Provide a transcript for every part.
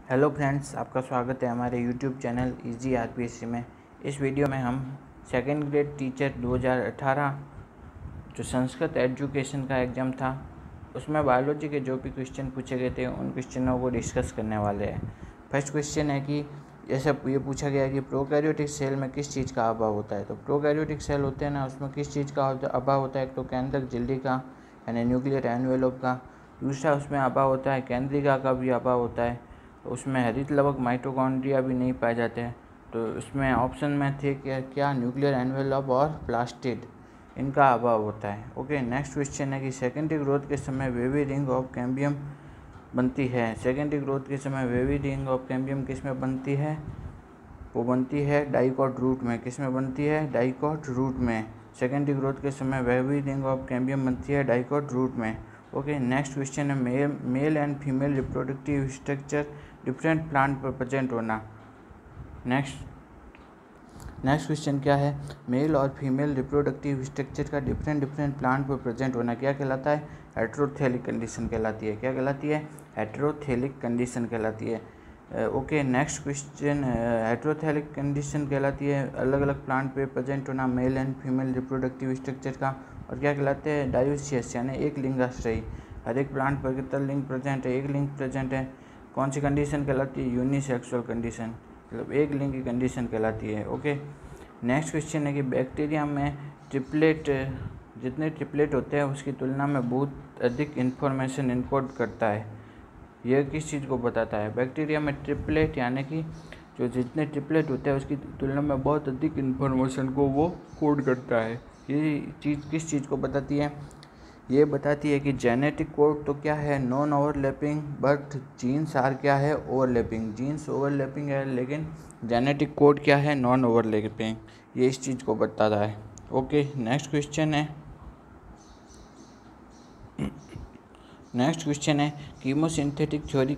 Hello friends, आपका स्वागत है हमारे यूट्यूब चैनल इजी आरपीएससी में। इस वीडियो में हम सेकेंड ग्रेड टीचर 2018 जो संस्कृत एजुकेशन का एग्ज़ाम था उसमें बायोलॉजी के जो भी क्वेश्चन पूछे गए थे उन क्वेश्चनों को डिस्कस करने वाले हैं। फर्स्ट क्वेश्चन है कि जैसे ये पूछा गया है कि प्रोकैरियोटिक सेल में किस चीज़ का अभाव होता है। तो प्रोकैरियोटिक सेल होते हैं ना, उसमें किस चीज़ का अभाव होता है। एक तो केंद्रक झिल्ली का यानी न्यूक्लियर एनवेलोप का, दूसरा उसमें अभाव होता है केंद्रिका का भी अभाव होता है, उसमें हरित लवक माइटोकॉन्ड्रिया भी नहीं पाए जाते हैं। तो इसमें ऑप्शन में थे क्या न्यूक्लियर एनवेलप और प्लास्टिड, इनका अभाव होता है। ओके, नेक्स्ट क्वेश्चन है कि सेकेंडरी ग्रोथ के समय वेवी रिंग ऑफ कैम्बियम बनती है। सेकेंडरी ग्रोथ के समय वेवी रिंग ऑफ कैम्बियम किस में बनती है? वो बनती है डाइकॉट रूट में। किस में बनती है? डाइकॉट रूट में। सेकेंडरी ग्रोथ के समय वेवी रिंग ऑफ कैम्बियम बनती है डाइकॉट रूट में। ओके, नेक्स्ट क्वेश्चन है male and female reproductive structure different plant पर प्रेजेंट होना। नेक्स्ट क्वेश्चन क्या है? मेल और फीमेल रिप्रोडक्टिव स्ट्रक्चर का डिफरेंट प्लांट पर प्रेजेंट होना क्या कहलाता है? हेटेरोथैलिक कंडीशन कहलाती है। क्या कहलाती है? हेटेरोथैलिक कंडीशन कहलाती है। Okay, next question, heterothallic condition कहलाती है अलग अलग प्लांट पे प्रेजेंट होना male and female reproductive structure का। और क्या कहलाते हैं? डायोसियस यानी एक लिंगाश्रयी। हर एक प्लांट पर कितना लिंग प्रेजेंट है? एक लिंग प्रेजेंट है। कौन सी कंडीशन कहलाती है? यूनिसेक्सुअल कंडीशन, मतलब एक लिंग की कंडीशन कहलाती है। ओके, नेक्स्ट क्वेश्चन है कि बैक्टीरिया में जितने ट्रिपलेट होते हैं उसकी तुलना में बहुत अधिक इन्फॉर्मेशन इनकोड करता है। यह किस चीज़ को बताता है? बैक्टीरिया में ट्रिपलेट यानी कि जो जितने ट्रिपलेट होते हैं उसकी तुलना में बहुत अधिक इन्फॉर्मेशन को वो कोड करता है। ये चीज़ किस चीज़ को बताती है? ये बताती है कि जेनेटिक कोड तो क्या है? Non overlapping, but genes are क्या है? ओवरलैपिंग। जीन्स ओवरलैपिंग है लेकिन जेनेटिक कोड क्या है? Non overlapping. ये इस चीज़ को बताता है। ओके, नेक्स्ट क्वेश्चन है कीमोसिंथेटिक थ्योरी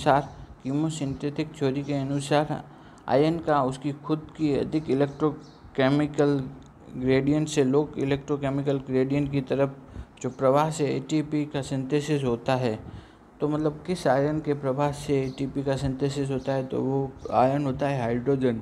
के अनुसार आयन का उसकी खुद की अधिक इलेक्ट्रोकेमिकल ग्रेडियंट से लो इलेक्ट्रोकेमिकल ग्रेडियंट की तरफ जो प्रवाह से एटीपी का सिंथेसिस होता है। तो मतलब किस आयन के प्रवाह से एटीपी का सिंथेसिस होता है? तो वो आयन होता है हाइड्रोजन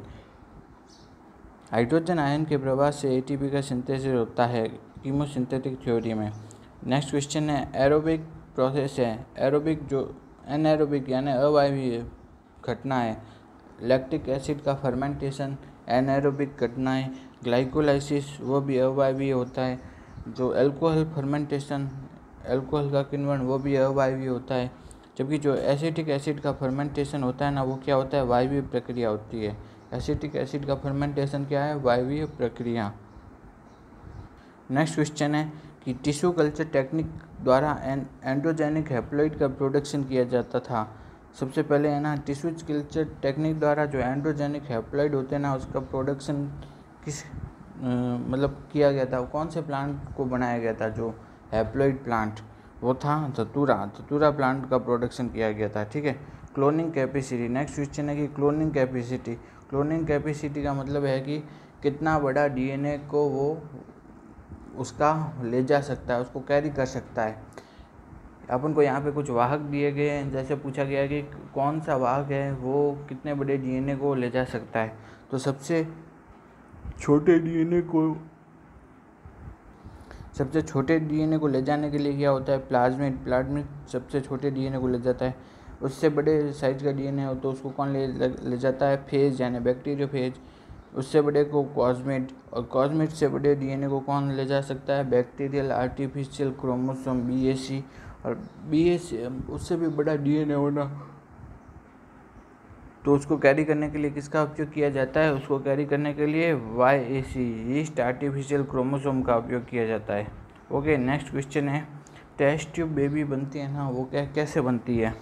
आयन के प्रवाह से एटीपी का सिंथेसिस होता है कीमोसिंथेटिक थ्योरी में। नेक्स्ट क्वेश्चन है एरोबिक प्रोसेस है। एरोबिक जो एनएरोबिक यानी अवायवीय घटना है। लैक्टिक एसिड का फर्मेंटेशन एनएरोबिक घटना है। ग्लाइकोलाइसिस वो भी अवायवीय होता है। जो अल्कोहल फर्मेंटेशन, अल्कोहल का किण्वन, वो भी अवायवीय होता है। जबकि जो एसिटिक एसिड का फर्मेंटेशन होता है ना, वो क्या होता है? वायवीय प्रक्रिया होती है। एसिटिक एसिड का फर्मेंटेशन क्या है? वायवीय प्रक्रिया। नेक्स्ट क्वेश्चन है कि टिश्यू कल्चर टेक्निक द्वारा एंड्रोजेनिक हैप्लॉइड का प्रोडक्शन किया जाता था। सबसे पहले है ना, टिश्यू कल्चर टेक्निक द्वारा जो एंड्रोजेनिक हैप्लॉइड होते हैं ना, उसका प्रोडक्शन किस मतलब किया गया था? कौन से प्लांट को बनाया गया था? जो हैप्लॉइड प्लांट वो था धतूरा प्लांट का प्रोडक्शन किया गया था। ठीक है। Cloning capacity. नेक्स्ट क्वेश्चन है कि क्लोनिंग कैपेसिटी का मतलब है कि कितना बड़ा डीएनए को वो उसका ले जा सकता है, उसको कैरी कर सकता है। अपन को यहाँ पे कुछ वाहक दिए गए हैं। जैसे पूछा गया कि कौन सा वाहक है वो कितने बड़े डीएनए को ले जा सकता है। तो सबसे छोटे डीएनए को ले जाने के लिए क्या होता है? प्लाज्मिड सबसे छोटे डीएनए को ले जाता है। उससे बड़े साइज का डीएनए हो तो उसको कौन ले जाता है? फेज यानी बैक्टीरियोफेज। उससे बड़े को कॉस्मिड, और कॉस्मिड से बड़े डीएनए को कौन ले जा सकता है? Bacterial artificial chromosome BAC। और BAC उससे भी बड़ा डीएनए होना तो उसको कैरी करने के लिए किसका उपयोग किया जाता है? उसको कैरी करने के लिए YAC ईस्ट आर्टिफिशियल क्रोमोसोम का उपयोग किया जाता है। ओके, नेक्स्ट क्वेश्चन है टेस्ट ट्यूब बेबी बनती है ना, वो कैसे बनती है?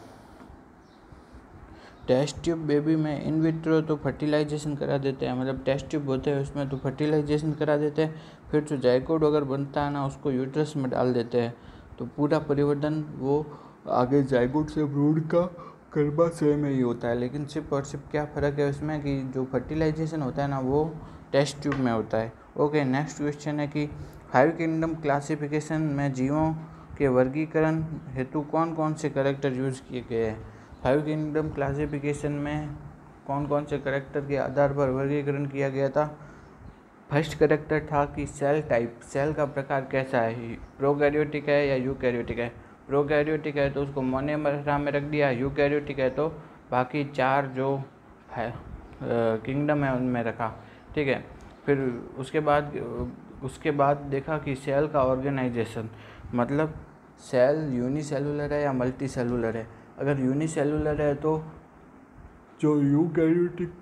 टेस्ट ट्यूब बेबी में इन विट्रो तो फर्टिलाइजेशन करा देते हैं, मतलब टेस्ट ट्यूब होते हैं उसमें तो फर्टिलाइजेशन करा देते हैं। फिर जो जाइगोट अगर बनता है ना, उसको यूट्रस में डाल देते हैं। तो पूरा परिवर्तन वो आगे जाइगोट से भ्रूण का गर्भाशय में ही होता है। लेकिन सिर्फ क्या फ़र्क है उसमें कि जो फर्टिलाइजेशन होता है ना, वो टेस्ट ट्यूब में होता है। ओके, नेक्स्ट क्वेश्चन है कि 5 किंगडम क्लासिफिकेशन में जीवों के वर्गीकरण हेतु कौन कौन से कैरेक्टर यूज़ किए गए हैं? 5 किंगडम क्लासिफिकेशन में कौन कौन से करैक्टर के आधार पर वर्गीकरण किया गया था। फर्स्ट करैक्टर था कि सेल टाइप, सेल का प्रकार कैसा है, प्रोकैरियोटिक है या यूकैरियोटिक है। प्रोकैरियोटिक है तो उसको मोनोमेरा में रख दिया, यूकैरियोटिक है तो बाकी 4 जो है किंगडम है उनमें रखा, ठीक है। फिर उसके बाद देखा कि सेल का ऑर्गेनाइजेशन, मतलब सेल यूनिसेलुलर है या मल्टी सेलुलर है। अगर यूनिसेलुलर है तो जो यूकैरियोटिक,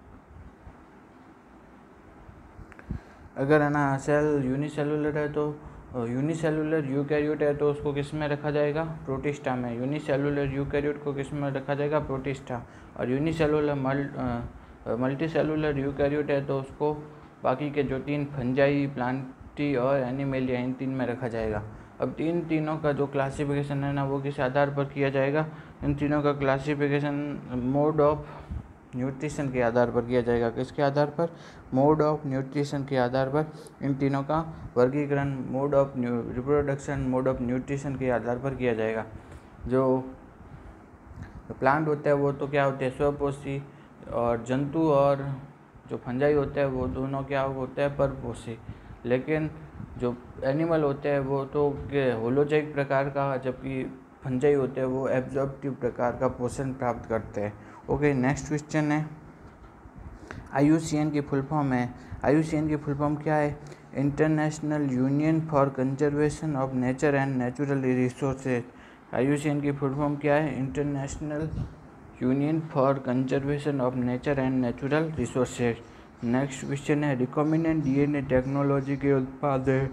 अगर है ना सेल यूनिसेलुलर है तो यूनिसेलुलर यूकैरियोट है तो उसको किस में रखा जाएगा, प्रोटिस्टा में। यूनिसेलुलर यूकैरियोट को किस में रखा जाएगा, प्रोटिस्टा। और यूनिसेलुलर मल्टी सेलुलर यूकैरियोट है तो उसको बाकी के जो 3 फंजाई, प्लांटी और एनिमेलिया, इन 3 में रखा जाएगा। अब तीनों का जो क्लासिफिकेशन है ना वो किस आधार पर किया जाएगा, इन तीनों का क्लासिफिकेशन मोड ऑफ न्यूट्रिशन के आधार पर किया जाएगा। किसके आधार पर, मोड ऑफ न्यूट्रिशन के आधार पर इन तीनों का वर्गीकरण mode of reproduction, mode of nutrition के आधार पर किया जाएगा। जो प्लांट होता है वो तो क्या होते हैं, स्वपोषी, और जंतु और जो फंजाई होते हैं वो दोनों क्या होते हैं, परपोषी। लेकिन जो एनिमल होते हैं वो तो होलोजैइक प्रकार का, जबकि फंजाई होते हैं वो एब्जॉर्प्टिव प्रकार का पोषण प्राप्त करते हैं। ओके, नेक्स्ट क्वेश्चन है IUCN की फुल फॉर्म है। IUCN की फुल फॉर्म क्या है, international union for conservation of nature and natural resources. IUCN की फुल फॉर्म क्या है, international union for conservation of nature and natural resources. Next question है रिकॉम्बिनेंट DNA टेक्नोलॉजी के उत्पाद है।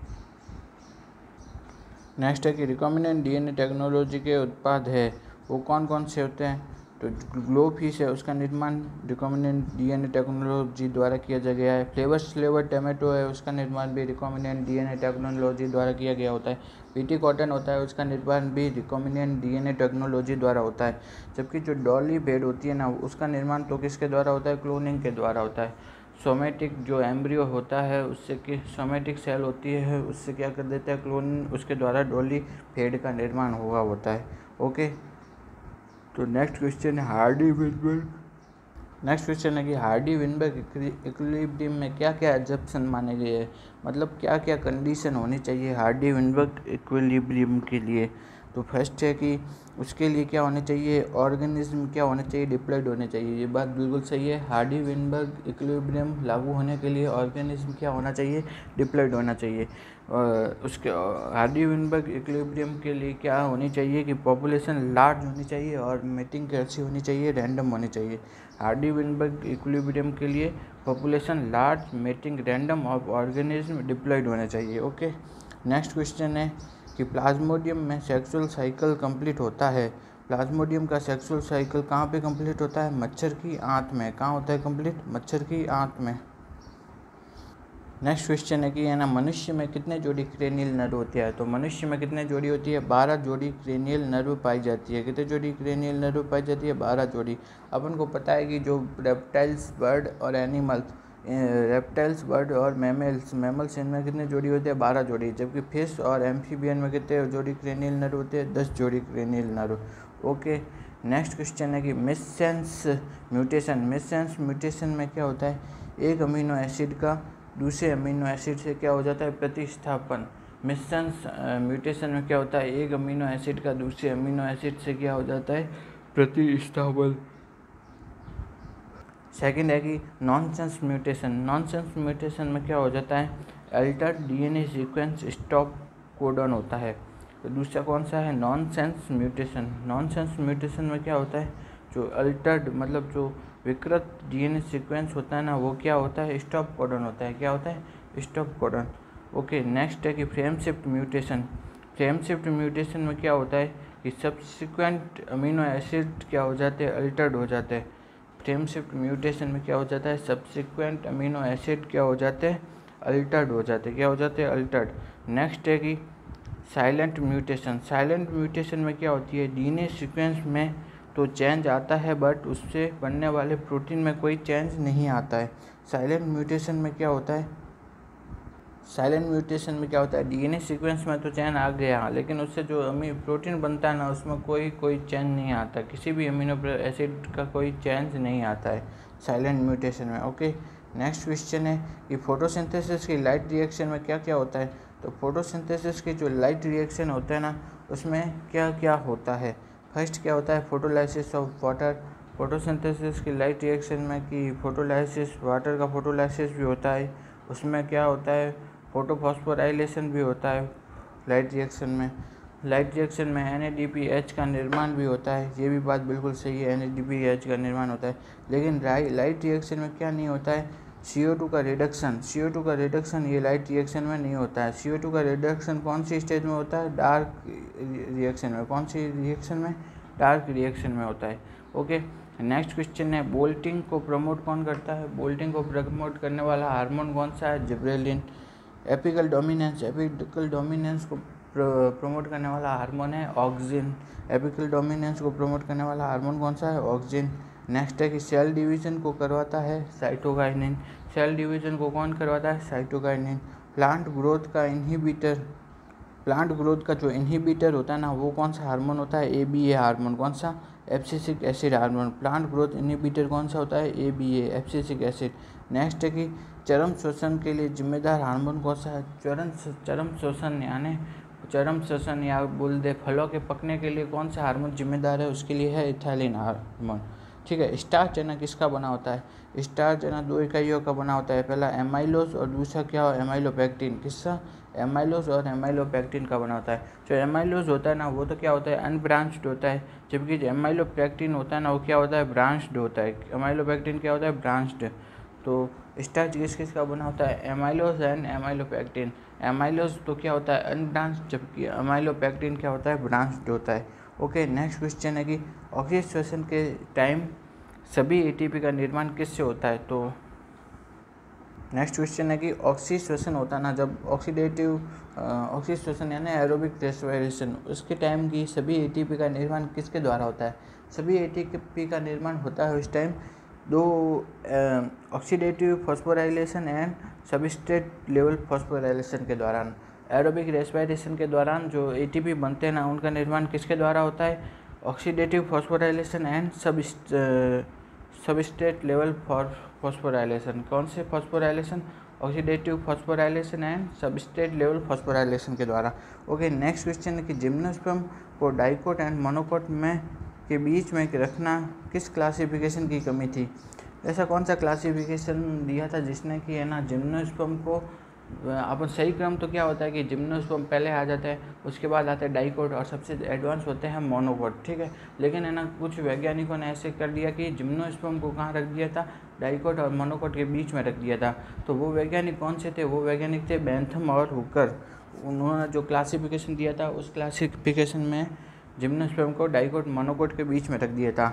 नेक्स्ट है कि रिकॉम्बिनेंट DNA टेक्नोलॉजी के उत्पाद है वो कौन कौन से होते हैं, तो ग्लोफिश है उसका निर्माण रिकॉम्बिनेंट DNA टेक्नोलॉजी द्वारा किया गया है। फ्लेवर टमाटो है उसका निर्माण भी रिकॉम्बिनेंट DNA टेक्नोलॉजी द्वारा किया गया होता है। पीटी कॉटन होता है उसका निर्माण भी रिकॉम्बिनेंट DNA टेक्नोलॉजी द्वारा होता है। जबकि जो डॉली भेड़ होती है ना उसका निर्माण तो किसके द्वारा होता है, क्लोनिंग के द्वारा होता है। सोमेटिक जो एम्ब्रियो होता है उससे कि सोमेटिक सेल होती है उससे क्या कर देता है, क्लोनिंग, उसके द्वारा डॉली भेड़ का निर्माण हुआ होता है। ओके, तो नेक्स्ट क्वेश्चन है हार्डी विनबर्ग। नेक्स्ट क्वेश्चन है कि हार्डी विनबर्ग इक्विलिब्रियम में क्या क्या एजम्पशन माने गए हैं, मतलब क्या क्या कंडीशन होनी चाहिए हार्डी विनबर्ग इक्विलिब्रियम के लिए। तो फर्स्ट है कि उसके लिए क्या होने चाहिए, ऑर्गेनिज्म क्या होने चाहिए, डिप्लॉयड होने चाहिए। ये बात बिल्कुल सही है। हार्डी विनबर्ग इक्विलिब्रियम लागू होने के लिए ऑर्गेनिज्म क्या होना चाहिए, डिप्लॉयड होना चाहिए। उसके हार्डी विनबर्ग इक्विलिब्रियम के लिए क्या होनी चाहिए कि पॉपुलेशन लार्ज होनी चाहिए और मीटिंग कैसी होनी चाहिए, रैंडम होनी चाहिए। हार्डी विनबर्ग इक्विलिब्रियम के लिए पॉपुलेशन लार्ज, मीटिंग रैंडम और ऑर्गेनिज्म डिप्लॉयड होने चाहिए। ओके, नेक्स्ट क्वेश्चन है कि प्लाज्मोडियम में सेक्सुअल साइकिल कंप्लीट होता है। प्लाज्मोडियम का सेक्सुअल साइकिल कहाँ पे कंप्लीट होता है, मच्छर की आंत में। कहाँ होता है कंप्लीट, मच्छर की आंत में। नेक्स्ट क्वेश्चन है कि है ना मनुष्य में कितने जोड़ी क्रेनियल नर्व होते हैं, तो मनुष्य में कितने जोड़ी होती है, 12 जोड़ी क्रेनियल नर्व पाई जाती है। कितने जोड़ी क्रेनियल नर्व पाई जाती है, 12 जोड़ी। अपन को पता है कि जो रेप्टाइल्स, बर्ड और एनिमल्स, रेप्टाइल्स, बर्ड और मैमल्स इनमें कितने जोड़ी होते हैं, 12 जोड़ी। जबकि फिश और एम्फीबियन में कितने जोड़ी क्रेनियल नर्व होते हैं, 10 जोड़ी cranial nerve. Okay, next question है कि मिससेंस म्यूटेशन। मिससेंस म्यूटेशन में क्या होता है, एक अमीनो एसिड का दूसरे अमीनो एसिड से क्या हो जाता है, प्रतिस्थापन। मिससेंस म्यूटेशन में क्या होता है, एक अमीनो एसिड का दूसरे अमीनो एसिड से क्या हो जाता है, प्रतिस्थापन। सेकंड है कि नॉनसेंस म्यूटेशन। नॉनसेंस म्यूटेशन में क्या हो जाता है, altered DNA sequence stop codon होता है। तो दूसरा कौन सा है, नॉनसेंस म्यूटेशन। नॉनसेंस म्यूटेशन में क्या होता है, जो अल्टर्ड मतलब जो विकृत DNA सीक्वेंस होता है ना वो क्या होता है, स्टॉप कोडन होता है। क्या होता है, स्टॉप कोडन। ओके, नेक्स्ट है कि frame shift mutation. Frame shift mutation में क्या होता है कि सब्सिक्वेंट अमीनो एसिड क्या हो जाते हैं, अल्टर्ड हो जाते हैं। फ्रेम शिफ्ट म्यूटेशन में क्या हो जाता है, सब्सिक्वेंट अमीनो एसिड क्या हो जाते हैं, अल्टर्ड हो जाते हैं। क्या हो जाते हैं, अल्टर्ड। नेक्स्ट है कि साइलेंट म्यूटेशन। साइलेंट म्यूटेशन में क्या होती है, DNA सीक्वेंस में तो चेंज आता है बट उससे बनने वाले प्रोटीन में कोई चेंज नहीं आता है। साइलेंट म्यूटेशन में क्या होता है, साइलेंट म्यूटेशन में क्या होता है, डीएनए सीक्वेंस में तो चेन आ गया, लेकिन उससे जो प्रोटीन बनता है ना, उसमें कोई चेंज नहीं आता, किसी भी अमीनो एसिड का कोई चेंज नहीं आता है साइलेंट म्यूटेशन में। ओके, नेक्स्ट क्वेश्चन है कि फोटोसिंथेसिस की लाइट रिएक्शन में क्या क्या होता है। तो फोटोसिंथेसिस की जो लाइट रिएक्शन होता है ना, उसमें क्या क्या होता है। फर्स्ट क्या होता है, फोटोलाइसिस ऑफ वाटर। फोटोसिंथेसिस की लाइट रिएक्शन में कि फोटोलाइसिस, वाटर का फोटोलाइसिस भी होता है, उसमें क्या होता है, फोटोफॉस्फोराइलेशन भी होता है लाइट रिएक्शन में। लाइट रिएक्शन में NADPH का निर्माण भी होता है, ये भी बात बिल्कुल सही है, NADPH का निर्माण होता है। लेकिन लाइट रिएक्शन में क्या नहीं होता है, CO2 का रिडक्शन। CO2 का रिडक्शन ये लाइट रिएक्शन में नहीं होता है। CO2 का रिडक्शन कौन सी स्टेज में होता है, डार्क रिएक्शन में। कौन सी रिएक्शन में, डार्क रिएक्शन में होता है। ओके, नेक्स्ट क्वेश्चन है, बोल्टिंग को प्रमोट कौन करता है। बोल्टिंग को प्रमोट करने वाला हार्मोन कौन सा है, जिब्रेलिन। एपिकल डोमिनेंस को प्रमोट करने वाला हार्मोन है ऑक्सिन। एपिकल डोमिनेंस को प्रमोट करने वाला हार्मोन कौन सा है, ऑक्सिन। नेक्स्ट है कि सेल डिवीजन को करवाता है साइटोकाइनिन। सेल डिवीजन को कौन करवाता है, साइटोकाइनिन। प्लांट ग्रोथ का जो इनहिबिटर होता है ना, वो कौन सा हार्मोन होता है, ABA हार्मोन। कौन सा, abscisic acid hormone. Plant growth inhibitor कौन सा होता है, ABA, एब्सिसिक एसिड। नेक्स्ट है कि चरम शोषण के लिए जिम्मेदार हार्मोन कौन सा है, चरम शोषण या बोल दे फलों के पकने के लिए कौन सा हार्मोन जिम्मेदार है, उसके लिए है इथाइलिन हार्मोन। ठीक है, स्टार्च चना किसका बना होता है। स्टार्च चना 2 इकाइयों का बना होता है, पहला एमाइलोज और दूसरा क्या हो, एमाइलोपेक्टिन। किसका, एमाइलोज और एमाइलोपेक्टिन का बना होता है। जो एमाइलोज होता है ना, वो तो क्या होता है, अनब्रांच्ड होता है, जबकि जो एमाइलोपेक्टिन होता है ना, वो क्या होता है, ब्रांच्ड होता है। एमाइलोपेक्टिन क्या होता है, ब्रांच्ड। तो स्टार्च किस का बना होता है, एमाइलोज एंड एमाइलोपेक्टिन। एमाइलोज तो क्या होता है, अनब्रांच्ड, जबकि एमाइलोपेक्टिन क्या होता है, ब्रांच्ड होता है। ओके, नेक्स्ट क्वेश्चन है कि ऑक्सीडेशन के टाइम सभी ATP का निर्माण किससे होता है। तो नेक्स्ट क्वेश्चन है कि ऑक्सीडेशन होता है ना, जब ऑक्सीडेशन यानी एरोबिक रेस्पिरेशन, उसके टाइम की सभी ATP का निर्माण किसके द्वारा होता है। सभी ATP का निर्माण होता है उस time 2 oxidative phosphorylation and substrate level phosphorylation के दौरान। एरोबिक रेस्पिरेशन के दौरान जो ATP बनते हैं ना, उनका निर्माण किसके द्वारा होता है, oxidative phosphorylation and substrate level phosphorylation. कौन से phosphorylation, oxidative phosphorylation and substrate level phosphorylation के द्वारा। ओके, नेक्स्ट क्वेश्चन है कि जिम्नोस्पर्म को डाइकोट एंड मोनोकोट में के बीच में रखना किस क्लासिफिकेशन की कमी थी। ऐसा कौन सा क्लासिफिकेशन दिया था जिसने कि है ना, जिम्नोस्पर्म को अपन सही क्रम तो क्या होता है कि जिम्नोस्पर्म पहले आ जाता है, उसके बाद आता है डाइकोट और सबसे एडवांस होते हैं मोनोकोट। ठीक है, लेकिन है ना, कुछ वैज्ञानिकों ने ऐसे कर दिया कि जिम्नोस्पर्म को कहाँ रख दिया था, डाइकोट और मोनोकोट के बीच में रख दिया था। तो वो वैज्ञानिक कौन से थे, वो वैज्ञानिक थे बेंथम और हुकर। उन्होंने जो क्लासिफिकेशन दिया था, उस क्लासिफिकेशन में जिम्नोस्पर्म को डाइकोट मोनोकोट के बीच में रख दिया था।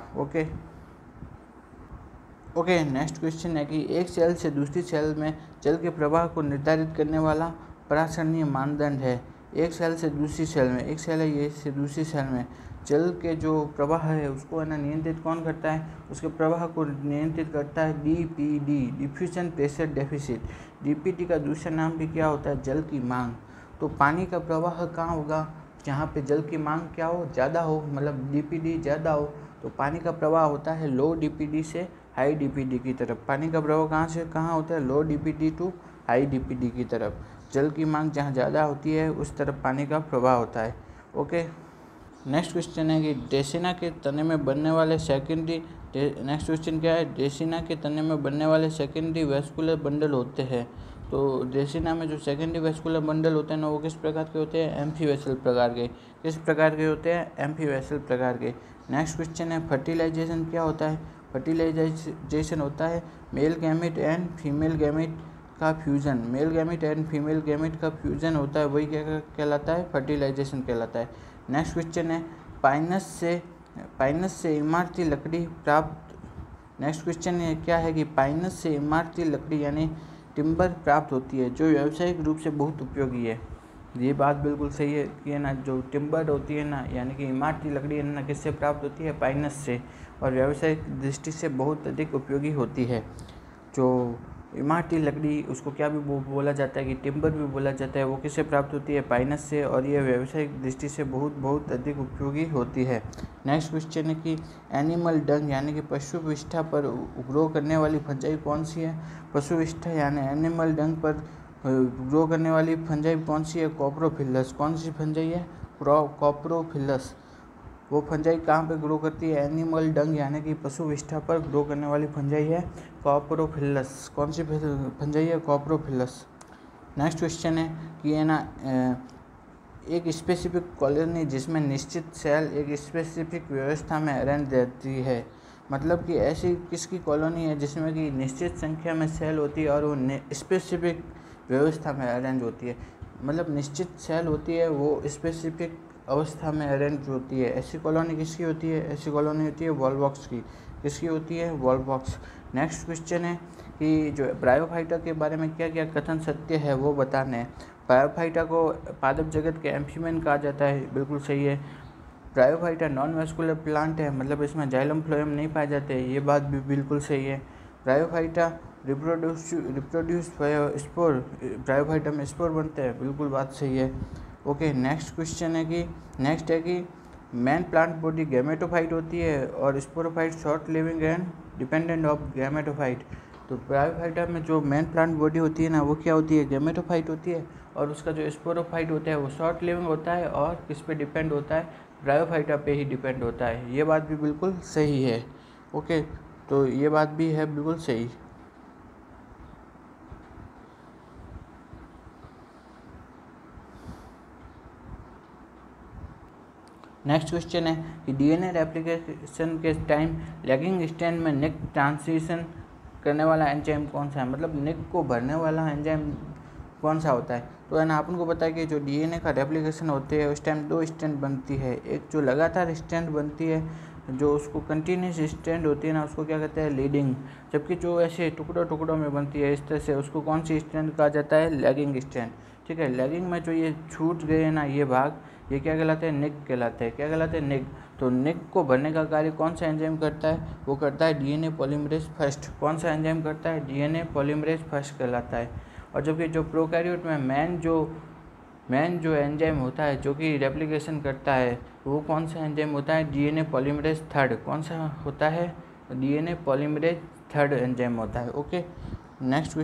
ओके, नेक्स्ट क्वेश्चन है कि एक सेल से दूसरी सेल में जल के प्रवाह को निर्धारित करने वाला प्रासरणीय मानदंड है। एक सेल से दूसरी सेल में, एक सेल है ये से दूसरी सेल में जल के जो प्रवाह है उसको है ना नियंत्रित कौन करता है, उसके प्रवाह को नियंत्रित करता है DPD, diffusion pressure deficit. DPD का दूसरा नाम भी क्या होता है, जल की मांग। तो पानी का प्रवाह कहाँ होगा, जहाँ पे जल की मांग क्या हो, ज़्यादा हो, मतलब DPD ज़्यादा हो, तो पानी का प्रवाह होता है लो DPD से हाई DPD की तरफ। पानी का प्रवाह कहाँ से कहाँ होता है, low DPD to high DPD की तरफ। जल की मांग जहाँ ज़्यादा होती है उस तरफ पानी का प्रवाह होता है। ओके, नेक्स्ट क्वेश्चन है कि ड्रेसिना के तने में बनने वाले सेकेंडरी, नेक्स्ट क्वेश्चन क्या है, ड्रेसिना के तने में बनने वाले सेकेंडरी वेस्कुलर बंडल होते हैं। तो ड्रेसिना में जो सेकेंडरी वेस्कुलर बंडल होते हैं ना, वो किस प्रकार के होते हैं, एम्फीवेसल प्रकार के। किस प्रकार के होते हैं, एम्फीवेसल प्रकार के। नेक्स्ट क्वेश्चन है फर्टिलाइजेशन क्या होता है। फर्टिलाइजेशन होता है male gamete and female gamete का fusion. Male gamete and female gamete का फ्यूज़न होता है, वही क्या कहलाता है, फर्टिलाइजेशन कहलाता है। नेक्स्ट क्वेश्चन है पाइनस से इमारती लकड़ी प्राप्त। नेक्स्ट क्वेश्चन है क्या है कि पाइनस से इमारती लकड़ी यानी टिम्बर प्राप्त होती है, जो व्यावसायिक रूप से बहुत उपयोगी है। ये बात बिल्कुल सही है कि है ना, जो टिम्बर होती है ना, यानी कि इमारती लकड़ी है ना, किससे प्राप्त होती है, पाइनस से, और व्यावसायिक दृष्टि से बहुत अधिक उपयोगी होती है। जो इमारती लकड़ी, उसको क्या भी बोला जाता है कि टिम्बर भी बोला जाता है, वो किससे प्राप्त होती है? पाइनस से, और ये व्यावसायिक दृष्टि से बहुत अधिक उपयोगी होती है। नेक्स्ट क्वेश्चन है कि एनिमल डंग यानी कि पशु विष्ठा पर ग्रो करने वाली फंजाई कौन सी है? पशु विष्ठा यानी एनिमल डंग पर ग्रो करने वाली फंजाई कौन सी है? कॉप्रोफिलस। कौन सी फंजाई है? कॉप्रोफिलस। वो फंजाई कहाँ पे ग्रो करती है? एनिमल डंग यानी कि पशु विष्ठा पर ग्रो करने वाली फंजाई है कॉप्रोफिलस। कौन सी फंजाई है? कॉप्रोफिलस। नेक्स्ट क्वेश्चन है कि है ना एक स्पेसिफिक कॉलोनी जिसमें निश्चित सेल एक स्पेसिफिक व्यवस्था में अरेंज रहती है, मतलब कि ऐसी किसकी कॉलोनी है जिसमें कि निश्चित संख्या में सेल होती है और वो स्पेसिफिक व्यवस्था में अरेंज होती है। मतलब निश्चित सेल होती है, वो स्पेसिफिक अवस्था में अरेंज होती है। ऐसी कॉलोनी किसकी होती है? ऐसी कॉलोनी होती है वॉलबॉक्स की। किसकी होती है? वॉलबॉक्स। नेक्स्ट क्वेश्चन है कि जो ब्रायोफाइटा के बारे में क्या क्या कथन सत्य है वो बताने हैं। ब्रायोफाइटा को पादप जगत के एम्फीबियन कहा जाता है, बिल्कुल सही है। ब्रायोफाइटा नॉन वेस्कुलर प्लांट है, मतलब इसमें जाइलम फ्लोएम नहीं पाए जाते, ये बात भी बिल्कुल सही है। ब्रायोफाइटा रिप्रोड्यूस स्पोर, ब्रायोफाइटा में स्पोर बनते हैं, बिल्कुल बात सही है। ओके, नेक्स्ट क्वेश्चन है कि मैन प्लांट बॉडी गैमेटोफाइट होती है और sporophyte short living and dependent of gametophyte. तो ब्रायोफाइटा में जो मैन प्लांट बॉडी होती है ना, वो क्या होती है? गैमेटोफाइट होती है, और उसका जो स्पोरोफाइट होता है वो शॉर्ट लिविंग होता है और किस पे डिपेंड होता है? ब्रायोफाइटा पे ही डिपेंड होता है। ये बात भी बिल्कुल सही है। ओके, तो ये बात भी है बिल्कुल सही। नेक्स्ट क्वेश्चन है कि डीएनए रेप्लिकेशन के टाइम लैगिंग स्ट्रैंड में निक ट्रांजिशन करने वाला एंजाइम कौन सा है? मतलब निक को भरने वाला एंजाइम कौन सा होता है? तो है ना, अपन को पता है कि जो डीएनए का रेप्लिकेशन होते है उस टाइम 2 स्ट्रैंड बनती है। एक जो लगातार स्ट्रैंड बनती है, जो उसको कंटिन्यूस स्ट्रैंड होती है ना, उसको क्या कहते हैं? लीडिंग। जबकि जो ऐसे टुकड़ों में बनती है इस तरह से, उसको कौन सी स्ट्रैंड कहा जाता है? Lagging strand. ठीक है, लैगिंग में जो ये छूट गए ना ये भाग, ये क्या कहलाते हैं? निक कहलाते हैं। क्या कहलाते हैं? निक। तो निक को भरने का कार्य कौन सा एंजाइम करता है? वो करता है डीएनए पॉलीमरेज फर्स्ट। कौन सा एंजाइम करता है? डीएनए पॉलीमरेज फर्स्ट कहलाता है। और जबकि जो प्रोकैरियोट में मेन जो एंजाइम होता है जो कि रेप्लिकेशन करता है, वो कौन सा एंजाइम होता है? DNA polymerase third. कौन सा होता है? डीएनए पॉलीमरेज थर्ड एंजाइम होता है। ओके, नेक्स्ट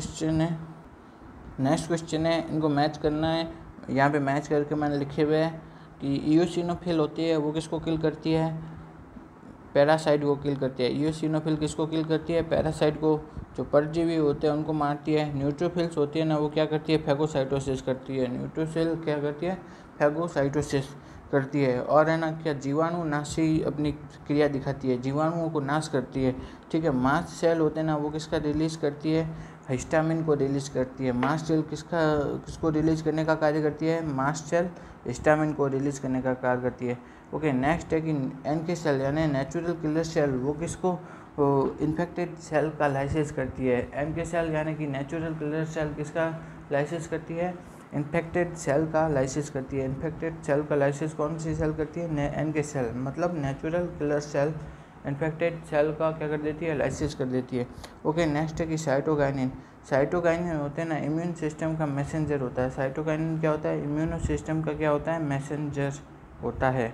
क्वेश्चन है, इनको मैच करना है। यहाँ पे मैच करके मैंने लिखे हुए हैं कि इयोसिनोफिल होती है, वो किसको किल करती है? पैरासाइट को किल करती है। इयोसिनोफिल किसको किल करती है? पैरासाइट को। जो परजीवी होते हैं उनको मारती है। न्यूट्रोफिल्स होती है ना, वो क्या करती है? फैगोसाइटोसिस करती है। न्यूट्रोफिल क्या करती है? फैगोसाइटोसिस करती है। और है ना क्या जीवाणु नाशी अपनी क्रिया दिखाती है, जीवाणुओं को नाश करती है। ठीक है, मास्ट सेल होते हैं ना, वो किसका रिलीज करती है? हिस्टामिन को रिलीज करती है। मास्ट सेल किसको रिलीज करने का कार्य करती है? मास्ट सेल हिस्टामिन को रिलीज करने का कार्य करती है। ओके, नेक्स्ट है कि एनके सेल यानी नेचुरल किलर सेल, वो किसको इन्फेक्टेड सेल का लाइसेंस करती है? एनके सेल यानी कि नेचुरल किलर सेल किसका लाइसेंस करती है? इन्फेक्टेड सेल का लाइसेंस करती है। इन्फेक्टेड सेल का लाइसेंस कौन सी सेल करती है? एनके सेल, मतलब natural killer cell infected cell का क्या कर देती है? लाइसेंस कर देती है। ओके, नेक्स्ट है कि साइटोकाइनिन होते हैं ना, इम्यून सिस्टम का मैसेंजर होता है। साइटोकाइनिन क्या होता है? इम्यूनो सिस्टम का क्या होता है? मैसेंजर होता है।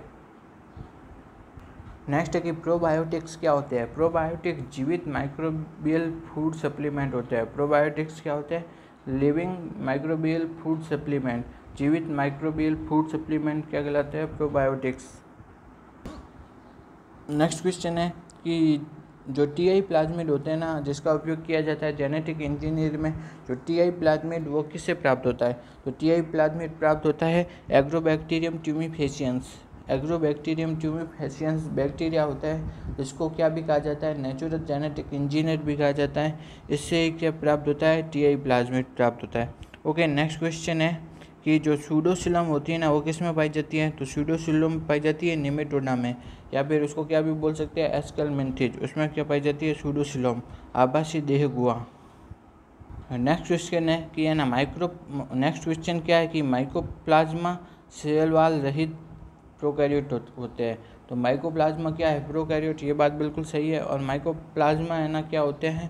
नेक्स्ट है कि प्रोबायोटिक्स क्या होते हैं? प्रोबायोटिक्स जीवित माइक्रोबियल फूड सप्लीमेंट होते हैं। प्रोबायोटिक्स क्या होते हैं? Living microbial food supplement. जीवित माइक्रोबियल फूड सप्लीमेंट क्या कहलाते हैं? प्रोबायोटिक्स। नेक्स्ट क्वेश्चन है कि जो टीआई प्लाज्मिड होते हैं ना, जिसका उपयोग किया जाता है जेनेटिक इंजीनियर में, जो टीआई प्लाज्मिड वो किससे प्राप्त होता है? तो टीआई प्लाज्मिड प्राप्त होता है agrobacterium tumefaciens. Agrobacterium tumefaciens bacteria होता है, इसको क्या भी कहा जाता है? नेचुरल जेनेटिक इंजीनियर भी कहा जाता है। इससे क्या प्राप्त होता है? टीआई प्लाज्मिड प्राप्त होता है। ओके, नेक्स्ट क्वेश्चन है कि जो सूडोसिलम होती है ना, वो किस में पाई जाती है? तो सूडोसिलम पाई जाती है निमेटोडा में, या फिर उसको क्या भी बोल सकते हैं? एस्केलमेंथिज। उसमें क्या पाई जाती है? सूडोसिलम, आभासी देह गुहा। नेक्स्ट क्वेश्चन है कि है ना नेक्स्ट क्वेश्चन क्या है कि माइकोप्लाज्मा सेल वाल रहित प्रोकैरियोट होते हैं। तो माइकोप्लाज्मा क्या है? प्रोकैरियोट। ये बात बिल्कुल सही है। और माइकोप्लाज्मा है ना क्या होते हैं?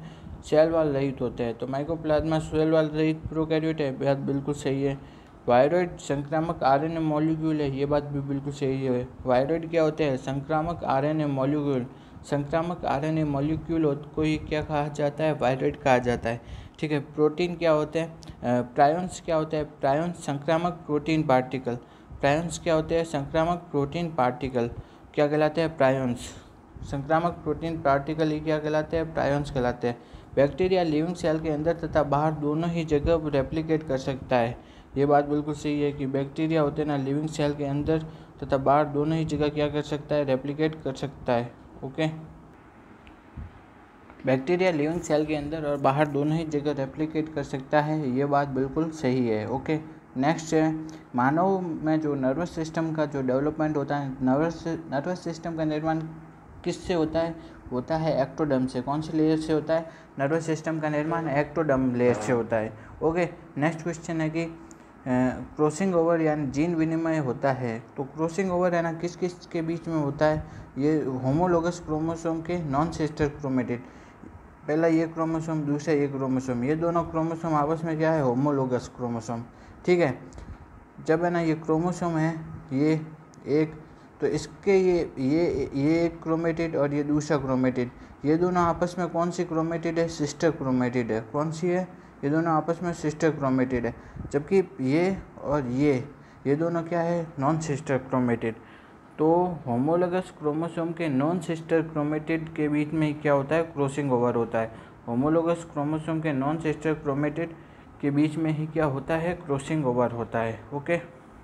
सेल वाल रहित होते हैं। तो माइकोप्लाज्मा सेल वाल रहित प्रोकैरियोट है, बात बिल्कुल सही है। वायरॉइड संक्रामक आरएनए मॉलिक्यूल है, ये बात भी बिल्कुल सही है। वायरॉइड क्या होते हैं? संक्रामक आरएनए मॉलिक्यूल। संक्रामक आरएनए मॉलिक्यूल को ही क्या कहा जाता है? वायरॉइड कहा जाता है। ठीक है। प्रोटीन क्या होते हैं? प्रायोन्स क्या होते हैं? प्रायोन्स संक्रामक प्रोटीन पार्टिकल। प्रायोन्स क्या होते हैं? संक्रामक प्रोटीन पार्टिकल क्या कहलाते हैं? प्रायोन्स। संक्रामक प्रोटीन पार्टिकल ही क्या कहलाते हैं? प्रायोन्स कहलाते हैं। बैक्टीरिया लिविंग सेल के अंदर तथा बाहर दोनों ही जगह रेप्लिकेट कर सकता है, ये बात बिल्कुल सही है कि बैक्टीरिया होते हैं ना, लिविंग सेल के अंदर तथा बाहर दोनों ही जगह क्या कर सकता है? रेप्लिकेट कर सकता है। ओके। बैक्टीरिया लिविंग सेल के अंदर और बाहर दोनों ही जगह रेप्लिकेट कर सकता है, ये बात बिल्कुल सही है। ओके। नेक्स्ट है, मानव में जो नर्वस सिस्टम का जो डेवलपमेंट होता है, नर्वस सिस्टम का निर्माण किससे होता है? होता है एक्टोडर्म से। कौन सी लेयर से होता है? नर्वस सिस्टम का निर्माण एक्टोडर्म लेयर से होता है। ओके। नेक्स्ट क्वेश्चन है कि क्रॉसिंग ओवर यानी जीन विनिमय होता है, तो क्रॉसिंग ओवर है ना किस किस के बीच में होता है? ये होमोलोगस क्रोमोसोम के नॉन सिस्टर क्रोमेटिड, पहला ये क्रोमोसोम, दूसरा ये क्रोमोसोम, ये दोनों क्रोमोसोम आपस में क्या है? Homologous chromosome. ठीक है। जब है ना ये क्रोमोसोम है, ये एक, तो इसके ये एक क्रोमेटिड और ये दूसरा क्रोमेटिड, ये दोनों आपस में कौन सी क्रोमेटिड है? सिस्टर क्रोमेटिड है। कौन सी है? ये दोनों आपस में सिस्टर क्रोमेटिड है। जबकि ये और ये दोनों क्या है? Non sister chromatid. तो होमोलोगस क्रोमोसोम के नॉन सिस्टर क्रोमेटिड के बीच में क्या होता है? क्रॉसिंग ओवर होता है। होमोलोगस क्रोमोसोम के नॉन सिस्टर क्रोमेटिड के बीच में ही क्या होता है? क्रॉसिंग ओवर होता है। ओके।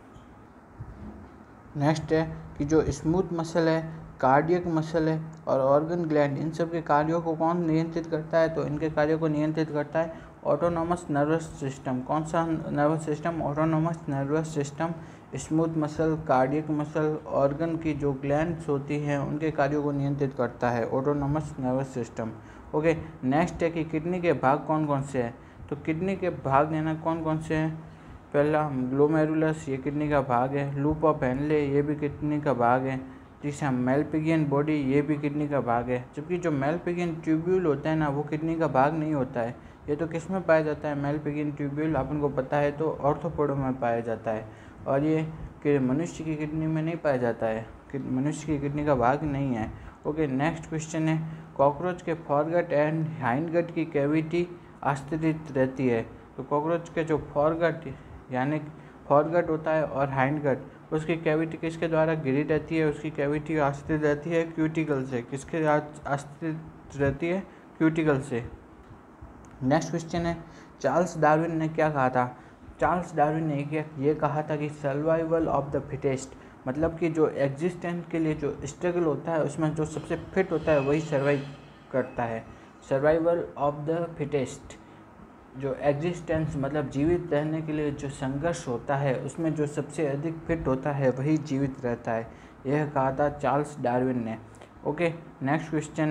नेक्स्ट है कि जो स्मूथ मसल है, कार्डियक मसल है और ऑर्गन ग्लैंड, इन सब के कार्यों को कौन नियंत्रित करता है? तो इनके कार्यों को नियंत्रित करता है ऑटोनोमस नर्वस सिस्टम। कौन सा nervous system? Autonomous nervous system. Smooth muscle, cardiac muscle, organ की जो ग्लैंड्स होती हैं उनके कार्यों को नियंत्रित करता है autonomous nervous system. Okay. Next है कि किडनी के भाग कौन कौन से हैं? तो किडनी के भाग है ना कौन कौन से हैं? पहला ग्लोमेरुलस, ये किडनी का भाग है। लूप ऑफ हेनले, ये भी किडनी का भाग है। तीसरा मेलपिगियन बॉडी, ये भी किडनी का भाग है। जबकि जो मेलपिगियन ट्यूब्यूल होता है ना, वो किडनी का भाग नहीं होता है। ये तो किस में पाया जाता है? मेलपिगियन ट्यूब्यूल अपन को पता है, तो ऑर्थोपोडा में पाया जाता है, और ये कि मनुष्य की किडनी में नहीं पाया जाता है, कि मनुष्य की किडनी का भाग नहीं है। ओके। नेक्स्ट क्वेश्चन है, कॉकरोच के फॉरगट एंड हाइंडगट की कैविटी आस्तरित रहती है। तो कॉकरोच के जो फॉरगट यानी फॉरगट होता है और हाइंडगट, उसकी कैविटी किसके द्वारा घिरी रहती है? उसकी कैविटी आश्रित रहती है क्यूटिकल से। किसके आश्रित रहती है? क्यूटिकल से। नेक्स्ट क्वेश्चन है, चार्ल्स डार्विन ने क्या कहा था? चार्ल्स डार्विन ने ये कहा था कि सर्वाइवल ऑफ द फिटेस्ट, मतलब कि जो एग्जिस्टेंस के लिए जो स्ट्रगल होता है उसमें जो सबसे फिट होता है वही सर्वाइव करता है। सर्वाइवल ऑफ द फिटेस्ट, जो एग्जिस्टेंस मतलब जीवित रहने के लिए जो संघर्ष होता है उसमें जो सबसे अधिक फिट होता है वही जीवित रहता है, यह कहा था चार्ल्स डार्विन ने। ओके। नेक्स्ट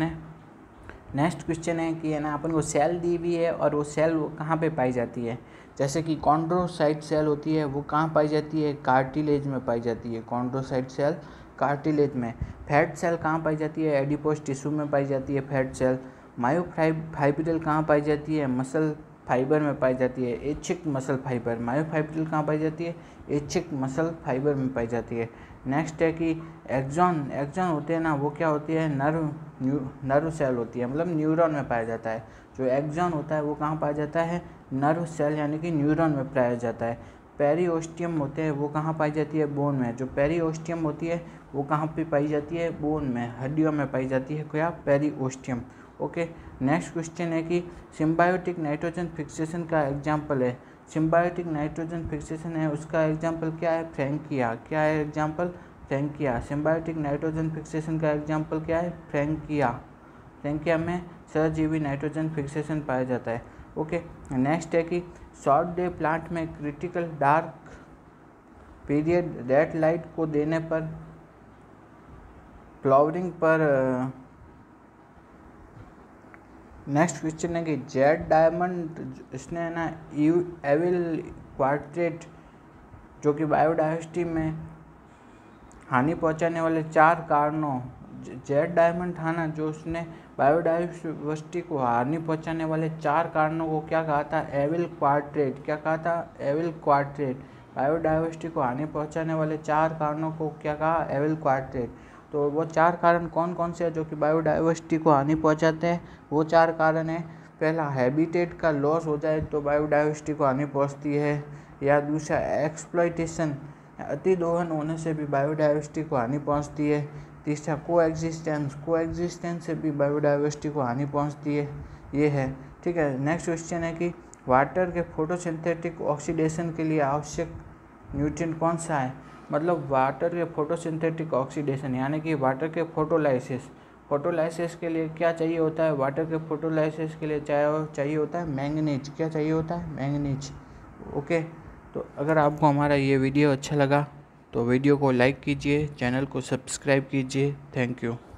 क्वेश्चन है कि है ना अपन को सेल दी हुई है और वो सेल कहाँ पे पाई जाती है? जैसे कि कॉन्ड्रोसाइट सेल होती है, वो कहाँ पाई जाती है? कार्टिलेज में पाई जाती है। कॉन्ड्रोसाइट सेल कार्टिलेज में। फैट सेल कहाँ पाई जाती है? एडिपोज टिश्यू में पाई जाती है फैट सेल। मायोफाइब्रिल कहाँ पाई जाती है? मसल फाइबर में पाई जाती है। ऐच्छिक मसल फाइबर। मायोफाइब्रिल कहाँ पाई जाती है? ऐच्छिक मसल फाइबर में पाई जाती है। नेक्स्ट है कि एक्सॉन होते हैं ना, वो क्या होती है? नर्व सेल होती है, मतलब न्यूरॉन में पाया जाता है। जो एक्सॉन होता है वो कहाँ पाया जाता है? नर्व सेल यानी कि न्यूरॉन में पाया जाता है। पेरिओस्टियम होते हैं, वो कहाँ पाई जाती है? बोन में। जो पेरिओस्टियम होती है वो कहाँ पे पाई जाती है? बोन में, हड्डियों में पाई जाती है। क्या? पेरिओस्टियम। ओके। नेक्स्ट क्वेश्चन है कि सिम्बायोटिक नाइट्रोजन फिक्सेशन का एग्जाम्पल है। सिम्बायोटिक नाइट्रोजन फिक्सेशन है, उसका एग्जाम्पल क्या है? फ्रैंकिया। क्या है example? Frankia. Symbiotic nitrogen fixation का एग्जाम्पल क्या है? फ्रैंकिया। फ्रैंकिया में सहजीवी नाइट्रोजन फिक्सेशन पाया जाता है। ओके। नेक्स्ट है कि शॉर्ट डे प्लांट में critical dark period red light को देने पर फ्लावरिंग पर। नेक्स्ट क्वेश्चन है कि जेड डायमंड, इसने है ना एविल क्वार्टेट, जो कि बायोडाइवर्सिटी में हानि पहुंचाने वाले 4 कारणों जेड डायमंड था ना, जो उसने बायोडाइवर्सिटी को हानि पहुंचाने वाले 4 कारणों को क्या कहा था, एविल क्वाड्रेट। क्या कहा था, एविल क्वाड्रेट। बायोडाइवर्सिटी को हानि पहुंचाने वाले 4 कारणों को क्या कहा, एविल क्वाड्रेट। तो वो 4 कारण कौन कौन से हैं जो कि बायोडाइवर्सिटी को हानि पहुंचाते हैं? वो 4 कारण हैं, पहला हैबिटेट का लॉस हो जाए तो बायोडाइवर्सिटी को हानि पहुंचती है, या दूसरा एक्सप्लॉइटेशन, अति दोहन होने से भी बायोडाइवर्सिटी को हानि पहुंचती है। तीसरा कोएग्जिस्टेंस से भी बायोडाइवर्सिटी को हानि पहुंचती है। ये है, ठीक है। नेक्स्ट क्वेश्चन है कि वाटर के फोटोसिंथेटिक ऑक्सीडेशन के लिए आवश्यक न्यूट्रिएंट कौन सा है? मतलब वाटर के फोटोसिंथेटिक ऑक्सीडेशन यानी कि वाटर के फोटोलाइसिस के लिए क्या चाहिए होता है? वाटर के फोटोलाइसिस के लिए चाहिए होता है मैंगनीज। क्या चाहिए होता है? मैंगनीज। ओके, तो अगर आपको हमारा ये वीडियो अच्छा लगा तो वीडियो को लाइक कीजिए, चैनल को सब्सक्राइब कीजिए। Thank you.